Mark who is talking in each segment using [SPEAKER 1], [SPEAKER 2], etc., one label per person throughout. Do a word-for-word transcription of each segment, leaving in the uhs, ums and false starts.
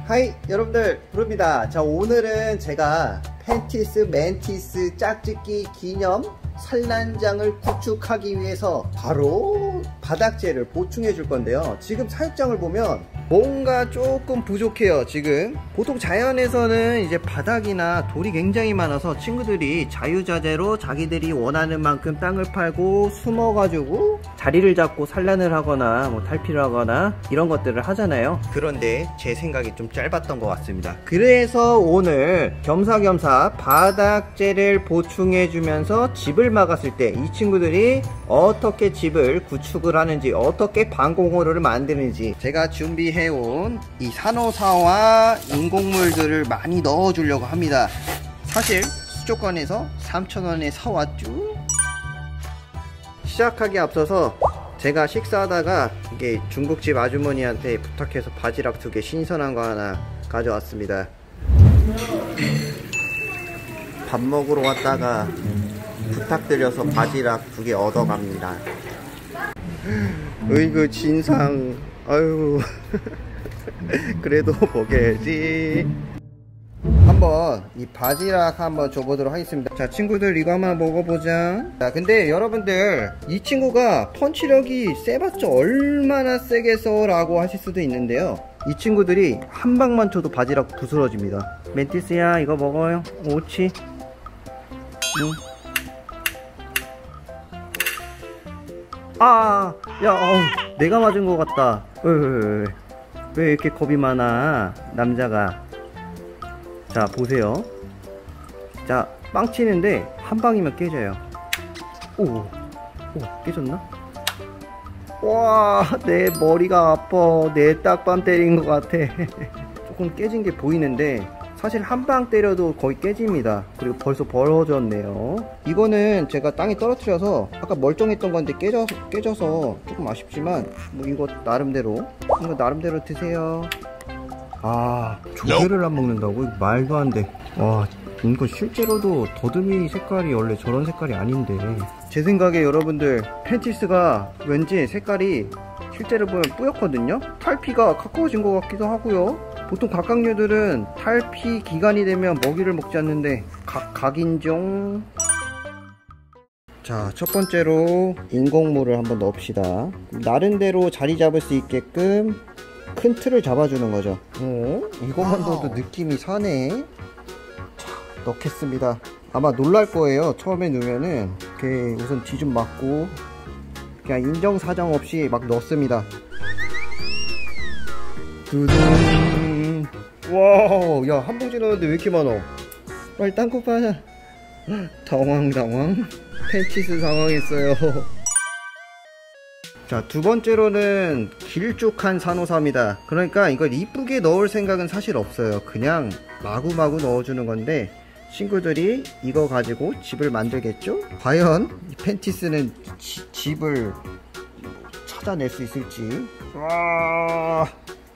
[SPEAKER 1] 하이 여러분들, 부릅니다. 자, 오늘은 제가 펜티스 멘티스 짝짓기 기념 산란장을 구축하기 위해서 바로 바닥재를 보충해 줄 건데요. 지금 사육장을 보면 뭔가 조금 부족해요. 지금 보통 자연에서는 이제 바닥이나 돌이 굉장히 많아서 친구들이 자유자재로 자기들이 원하는 만큼 땅을 팔고 숨어 가지고 자리를 잡고 산란을 하거나 뭐 탈피를 하거나 이런 것들을 하잖아요. 그런데 제 생각이 좀 짧았던 것 같습니다. 그래서 오늘 겸사겸사 바닥재를 보충해 주면서 집을 막았을 때 이 친구들이 어떻게 집을 구축을 하는지, 어떻게 방공호를 만드는지 제가 준비해온 이 산호사와 인공물들을 많이 넣어 주려고 합니다. 사실 수족관에서 삼천 원에 사왔죠. 시작하기 앞서서 제가 식사하다가 이게 중국집 아주머니한테 부탁해서 바지락 두 개 신선한 거 하나 가져왔습니다. 밥 먹으러 왔다가 부탁드려서 바지락 두 개 얻어갑니다. 으이그 진상. 아유 그래도 먹여야지. 한번 이 바지락 한번 줘보도록 하겠습니다. 자, 친구들 이거 한번 먹어보자. 자, 근데 여러분들 이 친구가 펀치력이 세봤자 얼마나 세겠어 라고 하실 수도 있는데요, 이 친구들이 한 방만 쳐도 바지락 부스러집니다. 멘티스야, 이거 먹어요. 옳지. 응. 아, 야, 어, 내가 맞은 것 같다. 왜, 왜, 왜, 왜 이렇게 겁이 많아, 남자가. 자, 보세요. 자, 빵 치는데 한 방이면 깨져요. 오, 오, 깨졌나? 와, 내 머리가 아파. 내 딱밤 때린 것 같아. 조금 깨진 게 보이는데 사실 한 방 때려도 거의 깨집니다. 그리고 벌써 벌어졌네요. 이거는 제가 땅에 떨어뜨려서 아까 멀쩡했던 건데 깨져, 깨져서 조금 아쉽지만 뭐 이거 나름대로 이거 나름대로 드세요. 아, 조개를 안 먹는다고? 이거 말도 안 돼. 와, 이거 실제로도 더듬이 색깔이 원래 저런 색깔이 아닌데. 제 생각에 여러분들 펜티스가 왠지 색깔이 실제로 보면 뿌옇거든요. 탈피가 가까워진 것 같기도 하고요. 보통 각각류들은 탈피 기간이 되면 먹이를 먹지 않는데 각, 각인종. 자, 첫 번째로 인공물을 한번 넣읍시다. 나름대로 자리 잡을 수 있게끔 큰 틀을 잡아주는 거죠. 어? 이것만 넣어도 느낌이 사네. 자, 넣겠습니다. 아마 놀랄 거예요. 처음에 넣으면은 이렇게 우선 뒤 좀 맞고 그냥 인정사정 없이 막 넣습니다. 두둥. 와우, 야, 한 봉지 넣었는데 왜 이렇게 많아? 빨리 땅콩 파자. 당황 당황. 펜티스 당황했어요. 자, 두 번째로는 길쭉한 산호사입니다. 그러니까 이걸 이쁘게 넣을 생각은 사실 없어요. 그냥 마구마구 넣어주는 건데 친구들이 이거 가지고 집을 만들겠죠? 과연 이 펜티스는 지, 집을 찾아낼 수 있을지. 와.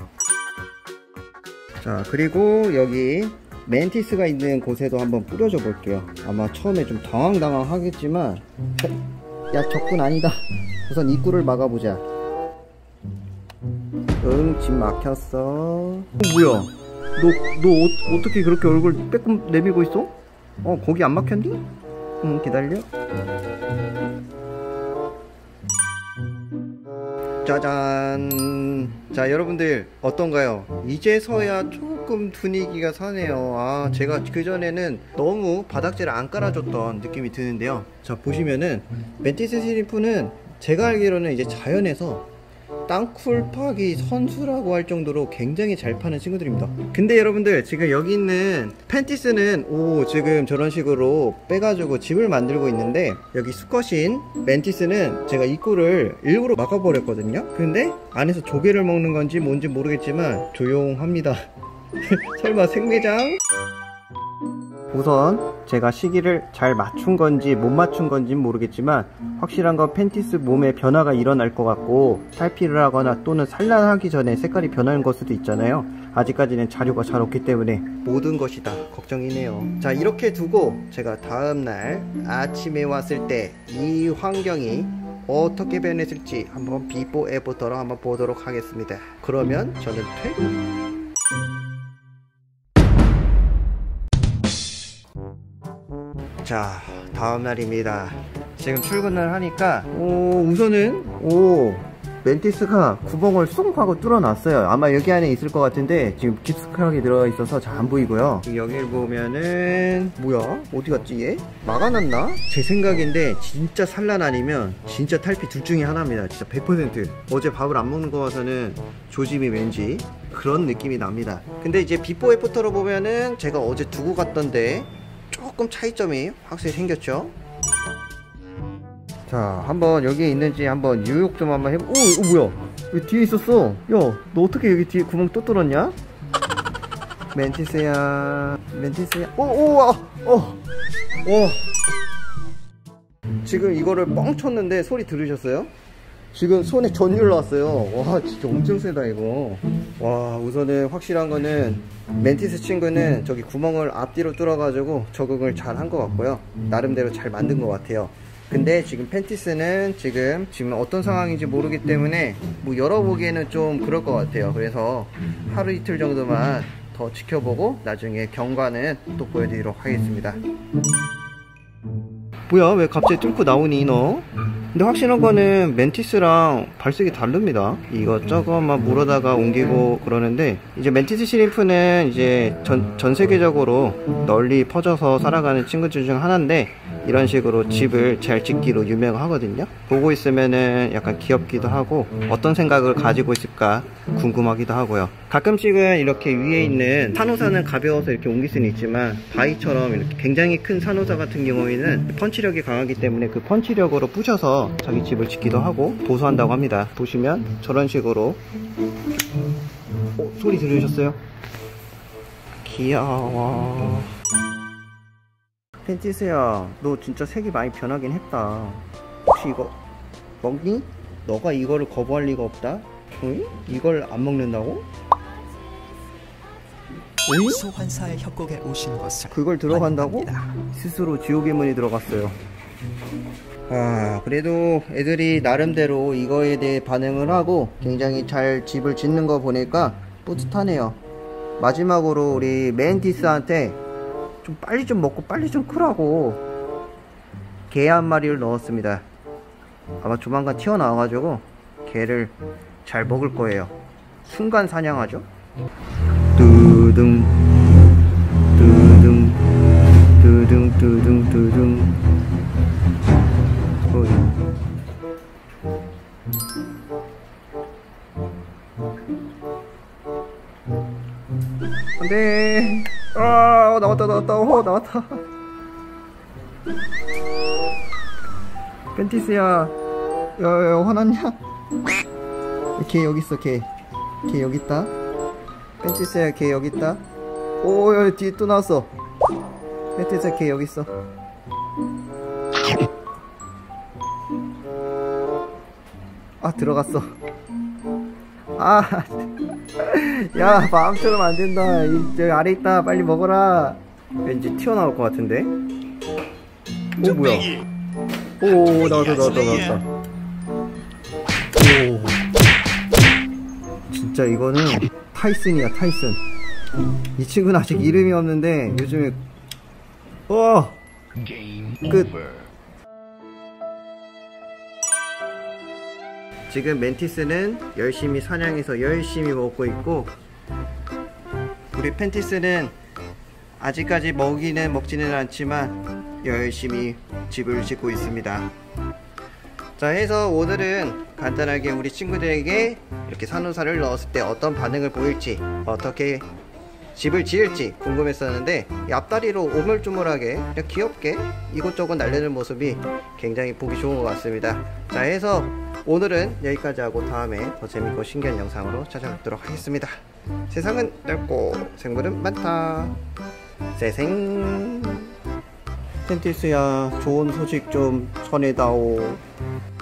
[SPEAKER 1] 자, 그리고 여기 멘티스가 있는 곳에도 한번 뿌려줘 볼게요. 아마 처음에 좀 당황당황 하겠지만, 야, 적군 아니다. 우선 입구를 막아보자. 응, 집 막혔어. 어, 뭐야? 너, 너 어, 어떻게 그렇게 얼굴 빼꼼 내밀고 있어? 어, 거기 안 막혔니? 응, 기다려. 짜잔. 자, 여러분들 어떤가요? 이제서야 조금 분위기가 사네요. 아, 제가 그전에는 너무 바닥재를 안 깔아줬던 느낌이 드는데요. 자, 보시면은 멘티스 시림프는 제가 알기로는 이제 자연에서 땅굴 파기 선수라고 할 정도로 굉장히 잘 파는 친구들입니다. 근데 여러분들 지금 여기 있는 펜티스는 오, 지금 저런 식으로 빼가지고 집을 만들고 있는데, 여기 수컷인 멘티스는 제가 입구를 일부러 막아버렸거든요. 근데 안에서 조개를 먹는 건지 뭔지 모르겠지만 조용합니다. 설마 생매장? 우선 제가 시기를 잘 맞춘 건지 못 맞춘 건지 모르겠지만 확실한 건 펜티스 몸에 변화가 일어날 것 같고, 탈피를 하거나 또는 산란하기 전에 색깔이 변하는 걸 수도 있잖아요. 아직까지는 자료가 잘 없기 때문에 모든 것이 다 걱정이네요. 자, 이렇게 두고 제가 다음날 아침에 왔을 때 이 환경이 어떻게 변했을지 한번 비포 애프터로 한번 보도록 하겠습니다. 그러면 저는 퇴근. 자, 다음 날입니다. 지금 출근을 하니까 오, 우선은 오 멘티스가 구멍을 쏙 하고 뚫어놨어요. 아마 여기 안에 있을 것 같은데 지금 깊숙하게 들어가 있어서 잘 안 보이고요. 여기를 보면은 뭐야? 어디 갔지 얘? 막아놨나? 제 생각인데 진짜 산란 아니면 진짜 탈피 둘 중에 하나입니다. 진짜 백 퍼센트. 어제 밥을 안 먹는 거 봐서는 조짐이 왠지 그런 느낌이 납니다. 근데 이제 비포 애프터로 보면은 제가 어제 두고 갔던데 조금 차이점이 확실히 생겼죠. 자, 한번 여기에 있는지 한번 유혹 좀 한번 해보. 오, 오 뭐야? 왜 뒤에 있었어? 야, 너 어떻게 여기 뒤에 구멍 또 뚫었냐? 멘티스야, 멘티스야. 오, 오, 아, 어, 어. 지금 이거를 뻥 쳤는데 소리 들으셨어요? 지금 손에 전율 나왔어요. 와, 진짜 엄청 세다 이거. 와, 우선은 확실한 거는 멘티스 친구는 저기 구멍을 앞뒤로 뚫어가지고 적응을 잘 한 것 같고요. 나름대로 잘 만든 것 같아요. 근데 지금 펜티스는 지금 지금 어떤 상황인지 모르기 때문에 뭐 열어보기에는 좀 그럴 것 같아요. 그래서 하루 이틀 정도만 더 지켜보고 나중에 경과는 또 보여드리도록 하겠습니다. 뭐야, 왜 갑자기 뚫고 나오니 너? 근데 확실한 거는 멘티스랑 발색이 다릅니다. 이것저것만 물어다가 옮기고 그러는데, 이제 멘티스 시림프는 이제 전, 전 세계적으로 널리 퍼져서 살아가는 친구들 중 하나인데, 이런 식으로 집을 잘 짓기로 유명하거든요. 보고 있으면은 약간 귀엽기도 하고 어떤 생각을 가지고 있을까 궁금하기도 하고요. 가끔씩은 이렇게 위에 있는 산호사는 가벼워서 이렇게 옮길 수는 있지만, 바위처럼 이렇게 굉장히 큰 산호사 같은 경우에는 펀치력이 강하기 때문에 그 펀치력으로 부셔서 자기 집을 짓기도 하고 보수한다고 합니다. 보시면 저런 식으로. 어, 소리 들으셨어요? 귀여워. 펜티스야, 너 진짜 색이 많이 변하긴 했다. 혹시 이거 먹니? 너가 이거를 거부할 리가 없다. 응? 이걸 안 먹는다고? 응?
[SPEAKER 2] 소환사의 협곡에 오신 것을
[SPEAKER 1] 그걸 들어간다고?
[SPEAKER 2] 환영합니다.
[SPEAKER 1] 스스로 지옥의 문이 들어갔어요. 아, 그래도 애들이 나름대로 이거에 대해 반응을 하고 굉장히 잘 집을 짓는 거 보니까 뿌듯하네요. 마지막으로 우리 멘티스한테 좀 빨리 좀 먹고 빨리 좀 크라고 개 한 마리를 넣었습니다. 아마 조만간 튀어나와가지고 개를 잘 먹을 거예요. 순간 사냥하죠. 뚜둥 뚜둥 뚜둥 뚜둥 뚜둥. 어이. 안돼. 아, 나왔다 나왔다. 오, 나왔다. 펜티스야, 야야, 화났냐? 걔 여기 있어. 걔 걔 여기 있다. 펜티스야, 걔 여기 있다. 오, 야, 뒤에 또 나왔어. 펜티스야, 걔 여기 있어. 아, 들어갔어. 아, 야, 마음처럼 안 된다. 이, 저기 아래 있다. 빨리 먹어라. 왠지 튀어나올 것 같은데. 오, 뭐야. 오, 나왔다, 나왔다, 나왔다. 오. 진짜 이거는 타이슨이야, 타이슨. 이 친구는 아직 이름이 없는데, 요즘에, 어! 끝. 지금 멘티스는 열심히 사냥해서 열심히 먹고 있고, 우리 펜티스는 아직까지 먹이는 먹지는 않지만 열심히 집을 짓고 있습니다. 자, 해서 오늘은 간단하게 우리 친구들에게 이렇게 산호사를 넣었을 때 어떤 반응을 보일지, 어떻게 집을 지을지 궁금했었는데, 이 앞다리로 오물조물하게 그냥 귀엽게 이곳저곳 날리는 모습이 굉장히 보기 좋은 것 같습니다. 자, 해서 오늘은 여기까지 하고 다음에 더 재밌고 신기한 영상으로 찾아뵙도록 하겠습니다. 세상은 넓고 생물은 많다. 세생. 펜티스야, 좋은 소식 좀 전해다오.